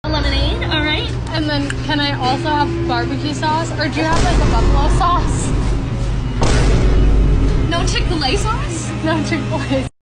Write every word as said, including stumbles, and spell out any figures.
Lemonade, all right. And then can I also have barbecue sauce? Or do you have like a buffalo sauce? No Chick-fil-A sauce? No Chick-fil-A.